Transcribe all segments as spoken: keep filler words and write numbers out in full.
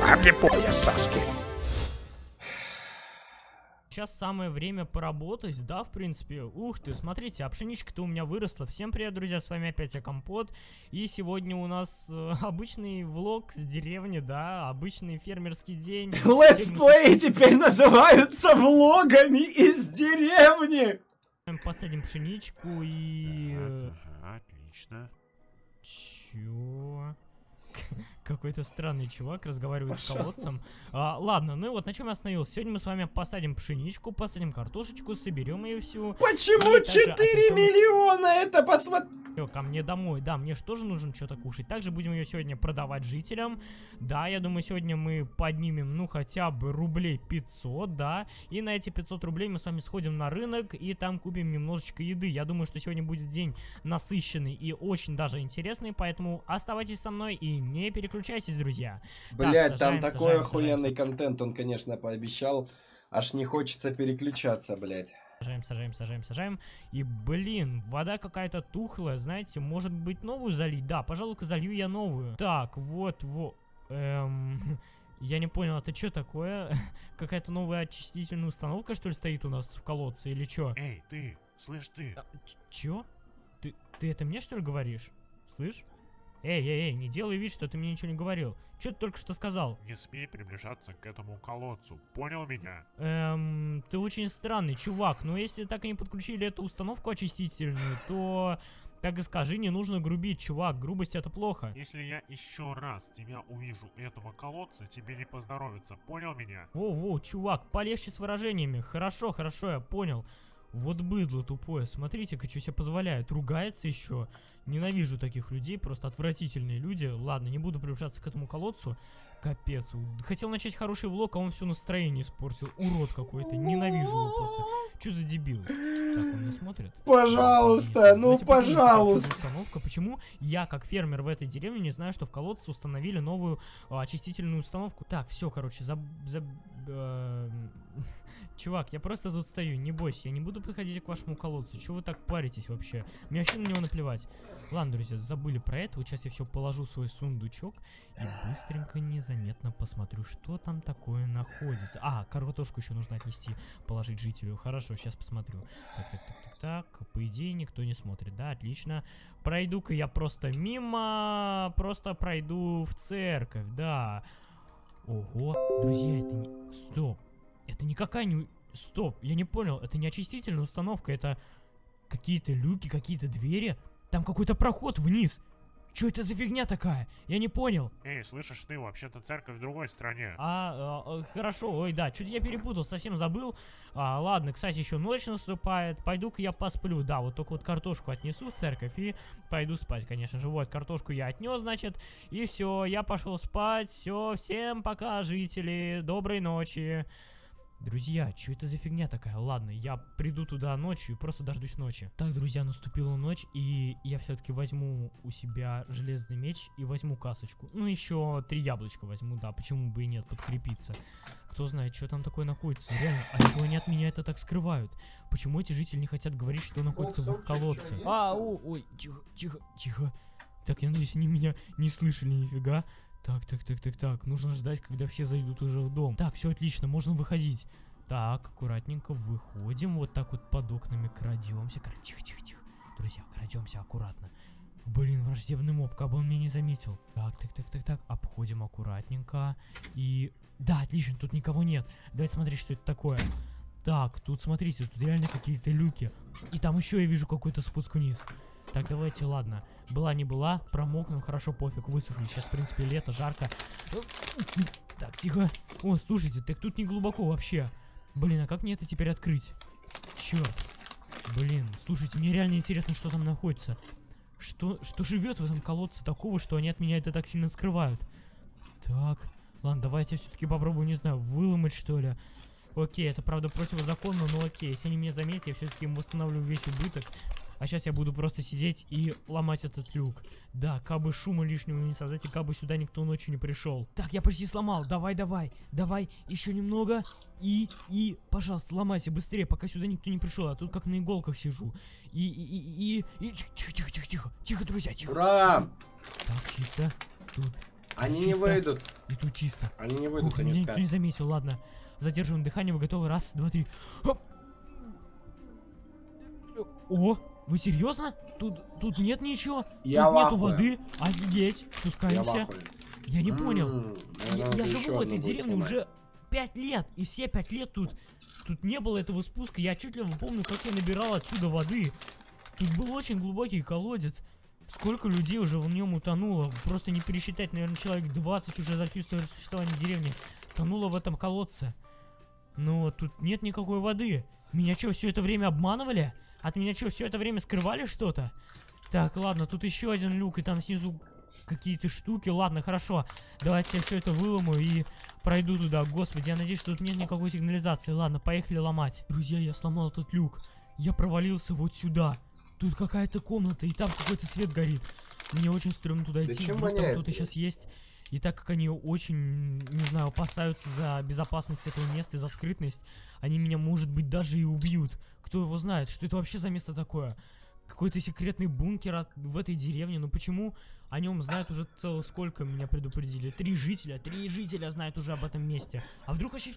А мне пояс, Саски. Сейчас самое время поработать, да, в принципе. Ух ты, смотрите, а пшеничка-то у меня выросла. Всем привет, друзья, с вами опять я, Компот. И сегодня у нас э, обычный влог с деревни, да, обычный фермерский день. Летсплеи теперь называются влогами из деревни! Посадим пшеничку и... Ага, отлично. Чё? Какой-то странный чувак разговаривает с колодцем. А, ладно, ну и вот на чем я остановился. Сегодня мы с вами посадим пшеничку, посадим картошечку, соберем ее всю. Почему четыре миллиона? Это посмотри. Ко мне домой. Да, мне же тоже нужно что-то кушать. Также будем ее сегодня продавать жителям. Да, я думаю, сегодня мы поднимем, ну, хотя бы рублей пятьсот, да. И на эти пятьсот рублей мы с вами сходим на рынок и там купим немножечко еды. Я думаю, что сегодня будет день насыщенный и очень даже интересный. Поэтому оставайтесь со мной и не переключайтесь, друзья. Блять, так, там сажаем, такой сажаем, охуенный сажаем. контент он, конечно, пообещал. Аж не хочется переключаться, блять. Сажаем, сажаем, сажаем, сажаем. И, блин, вода какая-то тухлая, знаете, может быть новую залить? Да, пожалуй-ка залью я новую. Так, вот, вот. Эм... Я не понял, это что такое? Какая-то новая очистительная установка, что ли, стоит у нас в колодце, или что? Эй, ты, слышь ты. А, чё? Ты, ты это мне, что ли, говоришь? Слышь? Эй, эй, эй, не делай вид, что ты мне ничего не говорил. Что ты только что сказал? Не смей приближаться к этому колодцу. Понял меня? Эм, ты очень странный чувак, но если так и не подключили эту установку очистительную, то, так и скажи, не нужно грубить, чувак, грубость это плохо. Если я еще раз тебя увижу у этого колодца, тебе не поздоровится. Понял меня? Воу-воу, чувак, полегче с выражениями. Хорошо, хорошо, я понял. Вот быдло тупое, смотрите-ка, что себе позволяет. Ругается еще. Ненавижу таких людей, просто отвратительные люди. Ладно, не буду приближаться к этому колодцу. Капец. Хотел начать хороший влог, а он все настроение испортил. Урод какой-то, ненавижу его просто. Что за дебил? Так, он не смотрит? Пожалуйста, ну Давайте посмотрим, пожалуйста. что за установка. Почему я, как фермер в этой деревне, не знаю, что в колодце установили новую а, очистительную установку? Так, все, короче, за... за э, чувак, я просто тут стою, не бойся, я не буду подходить к вашему колодцу. Чего вы так паритесь вообще? Мне вообще на него наплевать. Ладно, друзья, забыли про это. Вот сейчас я все положу в свой сундучок и быстренько, незаметно посмотрю, что там такое находится. А, картошку еще нужно отнести, положить жителю. Хорошо, сейчас посмотрю. Так, так, так, так, так. По идее, никто не смотрит. Да, отлично. Пройду-ка я просто мимо. Просто пройду в церковь, да. Ого, друзья, это не... Стоп. Это никакая не... Стоп, я не понял. Это не очистительная установка, это какие-то люки, какие-то двери. Там какой-то проход вниз. Что это за фигня такая? Я не понял. Эй, слышишь ты, вообще-то церковь в другой стране. А, а хорошо, ой, да, что-то я перепутал, совсем забыл. А, ладно, кстати, еще ночь наступает. Пойду-ка я посплю. Да, вот только вот картошку отнесу в церковь и пойду спать, конечно же. Вот, картошку я отнес, значит. И все, я пошел спать. Все, всем пока, жители. Доброй ночи. Друзья, что это за фигня такая? Ладно, я приду туда ночью и просто дождусь ночи. Так, друзья, наступила ночь, и я все-таки возьму у себя железный меч и возьму касочку. Ну, еще три яблочка возьму, да, почему бы и нет, подкрепиться. Кто знает, что там такое находится. Реально, а чего они от меня это так скрывают? Почему эти жители не хотят говорить, что находится в их колодце? А, о, ой, тихо, тихо, тихо. Так, я надеюсь, они меня не слышали нифига. Так, так, так, так, так, нужно ждать, когда все зайдут уже в дом. Так, все отлично, можно выходить. Так, аккуратненько выходим, вот так вот под окнами крадемся. Тихо, тихо, тихо. Друзья, крадемся аккуратно. Блин, враждебный моб, как бы он меня не заметил. Так, так, так, так, так, обходим аккуратненько. И... Да, отлично, тут никого нет. Давайте смотреть, что это такое. Так, тут смотрите, тут реально какие-то люки. И там еще я вижу какой-то спуск вниз. Так, давайте, ладно. Была не была, промокнул, хорошо, пофиг, высушили. Сейчас, в принципе, лето, жарко. Так, тихо. О, слушайте, так тут не глубоко вообще. Блин, а как мне это теперь открыть? Черт. Блин, слушайте, мне реально интересно, что там находится. Что, что живет в этом колодце такого, что они от меня это так сильно скрывают? Так, ладно, давайте все-таки попробую, не знаю, выломать, что ли. Окей, это, правда, противозаконно, но окей. Если они меня заметят, я все-таки им восстановлю весь убыток. А сейчас я буду просто сидеть и ломать этот люк. Да, кабы шума лишнего не создать, и кабы сюда никто ночью не пришел. Так, я почти сломал. Давай, давай, давай, еще немного. И, и, пожалуйста, ломайся быстрее, пока сюда никто не пришел. А тут как на иголках сижу. И, и, и, и, и, тихо, тихо, тихо, тихо, тихо, друзья, тихо. Ура! Так, чисто. Тут. Они чисто. не выйдут. И тут чисто. Они не выйдут, Ух, они меня спят. никто не заметил, ладно. Задерживаем дыхание, вы готовы? Раз, два, три. Хоп. О, вы серьезно? Тут, тут нет ничего? Я тут в нету ахуе. воды? Офигеть, Я в спускаемся. ахуе. Я не понял. М, Я, наверное, я надо живу еще в одну этой будет деревне сломать. уже пять лет, и все пять лет тут, тут не было этого спуска. Я отчетливо помню, как я набирал отсюда воды. Тут был очень глубокий колодец. Сколько людей уже в нем утонуло. Просто не пересчитать, наверное, человек двадцать уже за всю историю существования деревни тонуло в этом колодце. Но тут нет никакой воды. Меня что, все это время обманывали? От меня что, все это время скрывали что-то? Так, ладно, тут еще один люк, и там снизу какие-то штуки. Ладно, хорошо. Давайте я все это выломаю и пройду туда. Господи, я надеюсь, что тут нет никакой сигнализации. Ладно, поехали ломать. Друзья, я сломал этот люк. Я провалился вот сюда. Тут какая-то комната, и там какой-то свет горит. Мне очень стрёмно туда Да идти. чем Вдруг там воняет, кто-то блядь? сейчас есть. И так как они очень, не знаю, опасаются за безопасность этого места и за скрытность, они меня, может быть, даже и убьют. Кто его знает, что это вообще за место такое? Какой-то секретный бункер от- в этой деревне. Ну почему о нем знают уже целых сколько, меня предупредили? Три жителя, три жителя знают уже об этом месте. А вдруг вообще...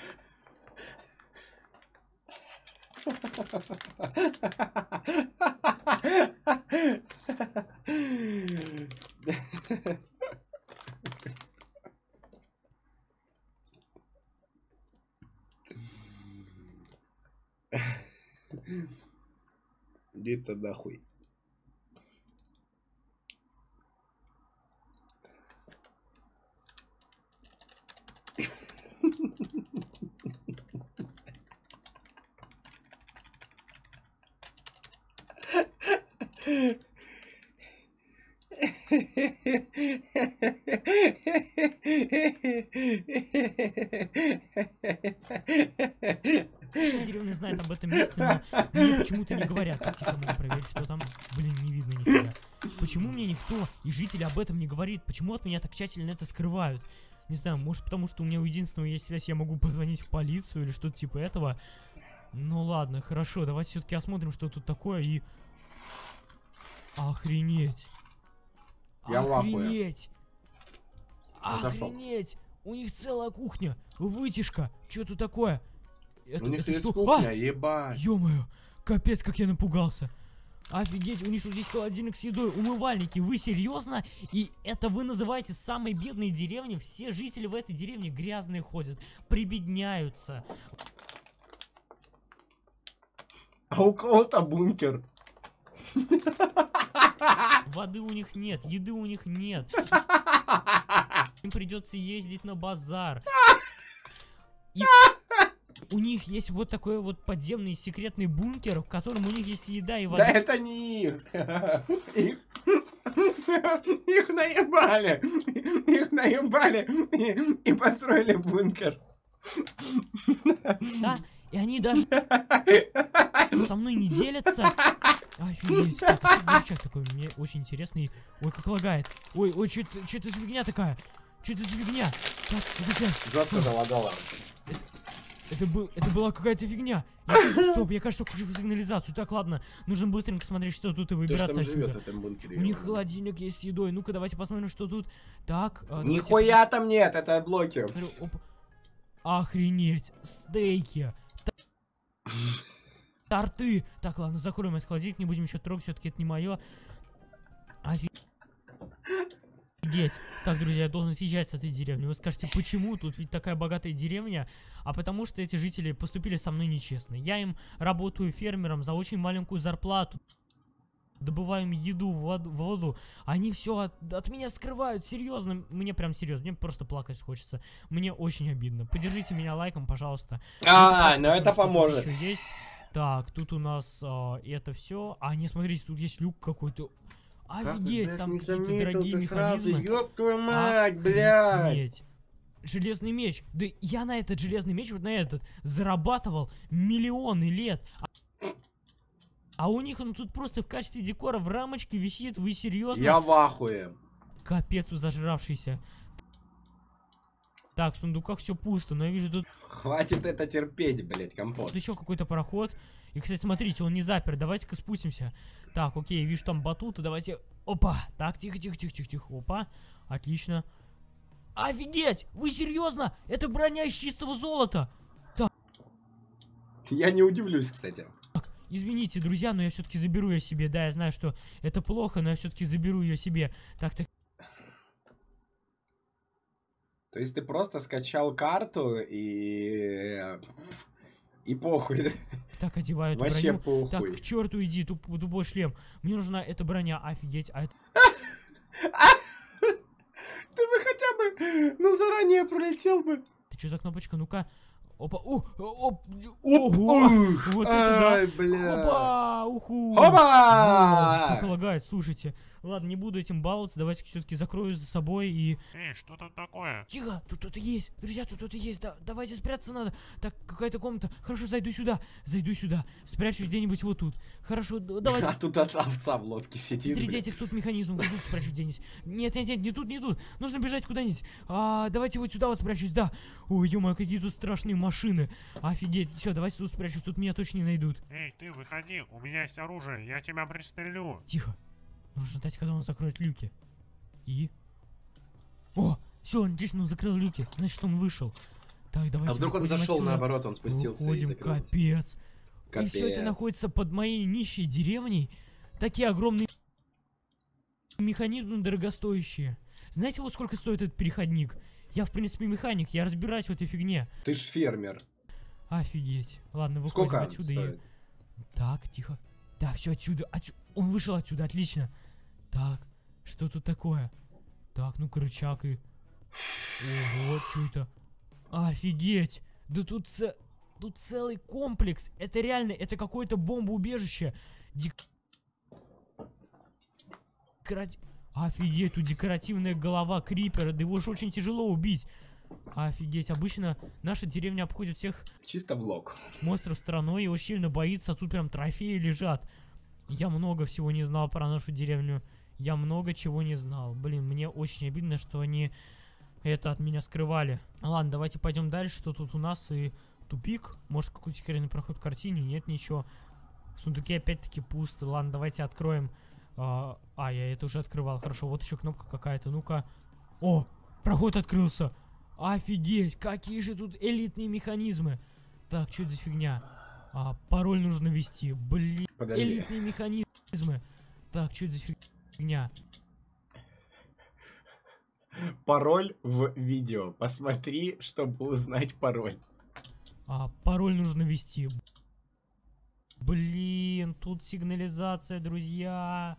Иди-то нахуй. Вся деревня знает об этом месте, но мне почему-то не говорят. Тихо, надо проверить, что там. Блин, не видно нифига. Почему мне никто и жители об этом не говорит? Почему от меня так тщательно это скрывают? Не знаю, может потому, что у меня у единственного есть связь, я могу позвонить в полицию или что-то типа этого. Ну ладно, хорошо, давайте все-таки осмотрим, что тут такое и... Охренеть. Я в ахуе. Охренеть. Это шок. Охренеть. У них целая кухня. Вытяжка. Что тут такое? Это, У них это есть что? кухня, А! ебать. Ё-моё, капец, как я напугался. Офигеть, у них тут есть холодильник с едой, умывальники. Вы серьезно? И это вы называете самой бедной деревней? Все жители в этой деревне грязные ходят, прибедняются. А у кого-то бункер. Воды у них нет, еды у них нет. Им придется ездить на базар. И у них есть вот такой вот подземный секретный бункер, в котором у них есть и еда, и вода. Да это не их. Их, их наебали. Их наебали и, и построили бункер. Да? И они даже со мной не делятся. Офигеть, так, а что за рычаг такой? Мне очень интересный. Ой, как лагает. Ой, ой, что это за фигня такая? Что это за фигня? Так, это, Жестко залагало. это, был, это была какая-то фигня. Я, стоп, я, кажется, включил сигнализацию. Так, ладно, нужно быстренько смотреть, что тут и Кто ж выбираться там живет в отсюда. этом бункере? У них ёбаный? холодильник есть с едой. Ну-ка, давайте посмотрим, что тут. Так. а, давайте Нихуя там нет, это блоки. посмотрю. Оп. Охренеть, стейки. Та- Торты. Так, ладно, закроем этот холодильник, не будем еще трогать, все-таки это не мое. Офигеть. Так, друзья, я должен съезжать с этой деревни. Вы скажете, почему тут ведь такая богатая деревня? А потому что эти жители поступили со мной нечестно. Я им работаю фермером за очень маленькую зарплату. Добываем еду, воду, воду. Они все от, от меня скрывают, серьезно. Мне прям серьезно, мне просто плакать хочется. Мне очень обидно. Поддержите меня лайком, пожалуйста. А, Давайте ну это посмотрим, что тут поможет. еще есть. Так, тут у нас а, это все. А, не, смотрите, тут есть люк какой-то. Офигеть, там какие-то дорогие механизмы. Ёб твою мать, Охренеть. блядь. Железный меч. Да я на этот железный меч, вот на этот, зарабатывал миллионы лет. А, а у них он тут просто в качестве декора в рамочке висит. Вы серьезно? Я в ахуе. Капец, вы зажравшийся. Так, в сундуках все пусто, но я вижу тут Хватит это терпеть, блядь, компот. тут еще какой-то пароход. И, кстати, смотрите, он не запер. Давайте-ка спустимся. Так, окей, вижу там батуты. Давайте. Опа. Так, тихо, тихо, тихо, тихо, тихо. Опа. Отлично. Офигеть! Вы серьезно? Это броня из чистого золота! Я не удивлюсь, кстати. Извините, друзья, но я все-таки заберу ее себе. Да, я знаю, что это плохо, но я все-таки заберу ее себе. Так, так. То есть ты просто скачал карту и... И похуй. Так, одеваю эту Вообще броню. похуй. Так, к черту иди, туп, тупой шлем. Мне нужна эта броня, офигеть. А это... Ты бы хотя бы, ну, заранее пролетел бы. Ты что за кнопочка? Ну-ка. Опа, о, о, ого! Вот это да! Бля. Опа! Уху! Хоба! Как лагает, слушайте. Ладно, не буду этим баловаться, давайте все-таки закрою за собой и... Эй, что тут такое? Тихо, тут кто-то есть. Друзья, тут кто-то есть. Да, давайте спрятаться надо. Так, какая-то комната. Хорошо, зайду сюда. Зайду сюда. Спрячусь где-нибудь вот тут. Хорошо, давайте. А тут овца в лодке сидит. Среди блядь. этих тут механизмов. Вот тут спрячусь где-нибудь. Нет, нет, нет, не тут, не тут. Нужно бежать куда-нибудь. А, давайте вот сюда вот спрячусь, да. Ой, ё-моё, какие тут страшные машины. Офигеть. Все, давайте тут спрячусь. Тут меня точно не найдут. Эй, ты выходи, у меня есть оружие, я тебя пристрелю. Тихо. Нужно ждать, когда он закроет люки. И... О, все, отлично, он закрыл люки. Значит, он вышел. Так, давайте. А вдруг он выходим зашел отсюда. наоборот, он спустился и Выходим, закрылся. капец. Капец. И все это находится под моей нищей деревней. Такие огромные механизмы дорогостоящие. Знаете, вот сколько стоит этот переходник? Я, в принципе, механик, я разбираюсь в этой фигне. Ты ж фермер. Офигеть. Ладно, выходим Сколько отсюда стоит? и... Так, тихо. Да, все отсюда. Отсю... Он вышел отсюда, отлично. Так, что тут такое? Так, ну-ка, рычаг и... Ого, что это? Офигеть! Да тут, ц... тут целый комплекс. Это реально, это какое-то бомбоубежище. Дек... Декорати... Офигеть, тут декоративная голова крипера. Да его же очень тяжело убить. Офигеть, обычно наша деревня обходит всех Чисто влог. монстров стороной и очень сильно боится, а тут прям трофеи лежат. Я много всего не знал про нашу деревню. Я много чего не знал. Блин, мне очень обидно, что они это от меня скрывали. Ладно, давайте пойдем дальше. Что тут у нас? И тупик. Может, какой-то секретный проход в картине? Нет, ничего. Сундуки опять-таки пусты. Ладно, давайте откроем. А, а, я это уже открывал. Хорошо, вот еще кнопка какая-то. Ну-ка. О, проход открылся. Офигеть, какие же тут элитные механизмы. Так, что это за фигня? А, пароль нужно ввести. Блин, Подожди. элитные механизмы. Так, что это за фигня? Пароль в видео. Посмотри, чтобы узнать пароль. А, пароль нужно ввести. Блин, тут сигнализация, друзья.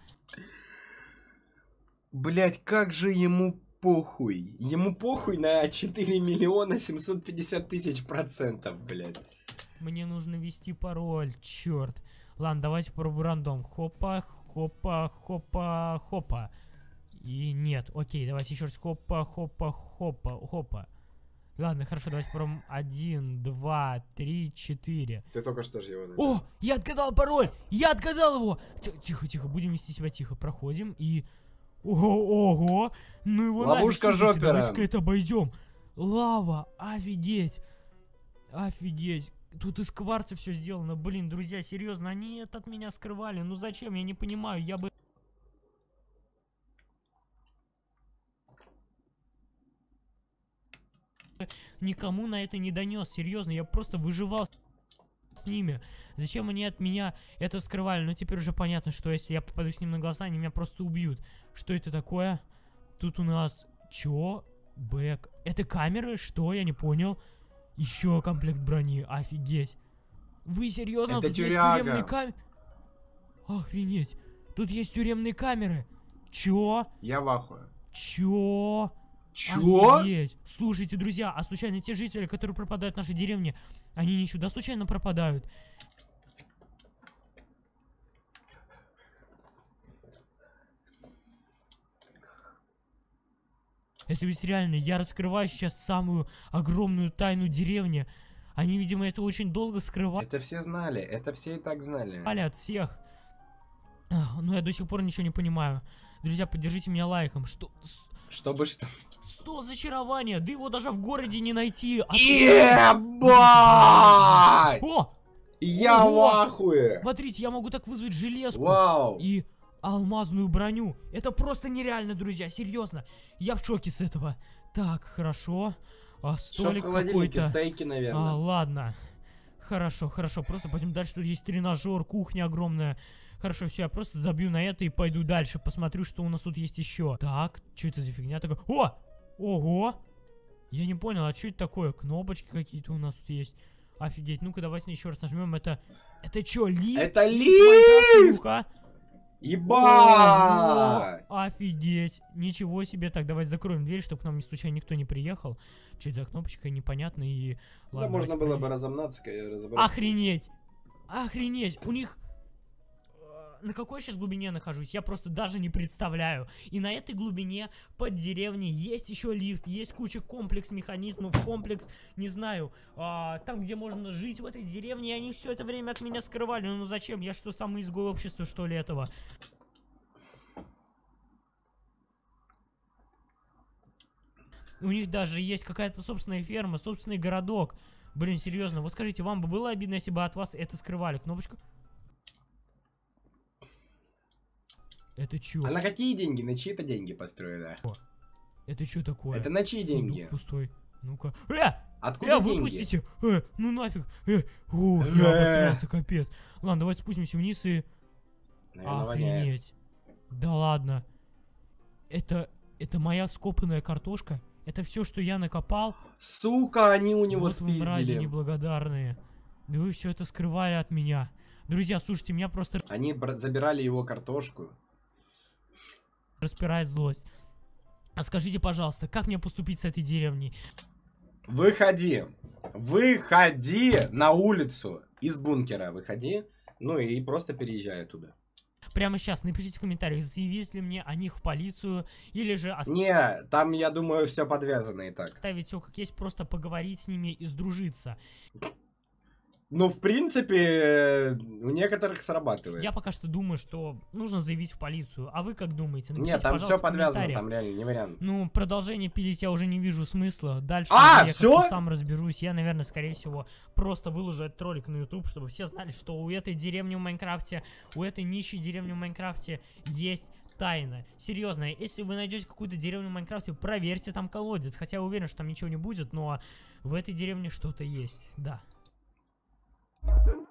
Блять, как же ему похуй. Ему похуй на четыре миллиона семьсот пятьдесят тысяч процентов, блять. Мне нужно ввести пароль, черт. Ладно, давайте попробуем рандом. Хопа, хопа, хопа, хопа. И нет, окей, давайте еще раз. Хопа, хопа, хопа, хопа. Ладно, хорошо, давайте попробуем. Один, два, три, четыре. Ты только что же его найдешь. О, я отгадал пароль! Я отгадал его! Т- Тихо, тихо, будем вести себя тихо. Проходим и... Ого, ого! Ну его Ловушка нафиг, слушайте, жопера. давайте-ка это обойдем. Лава, офигеть! Офигеть! Тут из кварца все сделано. Блин, друзья, серьезно, они это от меня скрывали. Ну зачем? Я не понимаю, я бы... никому на это не донес, серьезно, я просто выживал с ними. Зачем они от меня это скрывали? Но теперь уже понятно, что если я попаду с ним на глаза, они меня просто убьют. Что это такое? Тут у нас... Чё? Бэк. Это камеры? Что? Я не понял. Еще комплект брони. Офигеть. Вы серьезно? Это Тут тюряга. есть тюремные камеры? Охренеть. Тут есть тюремные камеры. Чё? Я в ахуе. Чё? Чё? Офигеть. Слушайте, друзья, а случайно те жители, которые пропадают в нашей деревне, они не сюда случайно пропадают? Это ведь реально, я раскрываю сейчас самую огромную тайну деревни. Они, видимо, это очень долго скрывали Это все знали, это все и так знали. от всех. Ах, но я до сих пор ничего не понимаю. Друзья, поддержите меня лайком. Что... с- Чтобы что... Сто зачарования, да его даже в городе не найти. А тут- Ебать! О! Я Ого! в ахуе! Смотрите, я могу так вызвать железку. Вау! И... алмазную броню. Это просто нереально, друзья, серьезно. Я в шоке с этого. Так, хорошо. А, столик Что в холодильнике? какой-то. Стейки, наверное. А, ладно. Хорошо, хорошо. Просто пойдем дальше. Тут есть тренажер, кухня огромная. Хорошо, все, я просто забью на это и пойду дальше. Посмотрю, что у нас тут есть еще. Так, что это за фигня такая? О! Ого! Я не понял, а что это такое? Кнопочки какие-то у нас тут есть. Офигеть. Ну-ка, давайте еще раз нажмем. Это... Это что, лифт? Это Лифт лифт! Майнкрафта, ну-ка. Ебать! Ого, офигеть. Ничего себе. Так, давайте закроем дверь, чтобы к нам случайно никто не приехал. Что это за кнопочка, непонятно. И... Да, Ладно, можно давайте было бы пройдем. разомнаться, разобраться. Охренеть! Охренеть! У них... э, На какой сейчас глубине нахожусь? Я просто даже не представляю. И на этой глубине под деревней есть еще лифт, есть куча комплекс механизмов, комплекс, не знаю, а, там, где можно жить в этой деревне, и они все это время от меня скрывали. Ну зачем? Я что, самый изгой общества, что ли, этого? У них даже есть какая-то собственная ферма, собственный городок. Блин, серьезно, вот скажите, вам бы было обидно, если бы от вас это скрывали? Кнопочка. Это чё? А на какие деньги? На чьи-то деньги построено? Это что такое? Это на чьи Сундук деньги? пустой. Ну-ка. Э! Откуда Э, деньги? выпустите! Э, ну нафиг! Э, о, я Э. обосрался, капец. Ладно, давайте спустимся вниз и... Наверное, воняет. Охренеть. Да ладно. Это... Это моя скопанная картошка? Это все, что я накопал? Сука, они у него Вот вы, мрази спиздили. неблагодарные. Да вы все это скрывали от меня. Друзья, слушайте, меня просто Они бра- забирали его картошку. распирает злость. А скажите, пожалуйста, как мне поступить с этой деревней? Выходи. Выходи на улицу из бункера. Выходи. Ну и просто переезжай оттуда. Прямо сейчас напишите в комментариях, заявить ли мне о них в полицию, или же Не, там, я думаю, все подвязано и так. оставить все как есть, просто поговорить с ними и сдружиться. Ну, в принципе, у некоторых срабатывает. Я пока что думаю, что нужно заявить в полицию. А вы как думаете? Напишите, Нет, там пожалуйста, все в подвязано, комментариях. там реально не вариант. Ну, продолжение пилить я уже не вижу смысла. Дальше А, уже я всё? как-то сам разберусь. Я, наверное, скорее всего, просто выложу этот ролик на YouTube, чтобы все знали, что у этой деревни в Майнкрафте, у этой нищей деревни в Майнкрафте есть тайна. Серьезно, если вы найдете какую-то деревню в Майнкрафте, проверьте там колодец. Хотя я уверен, что там ничего не будет, но в этой деревне что-то есть. Да.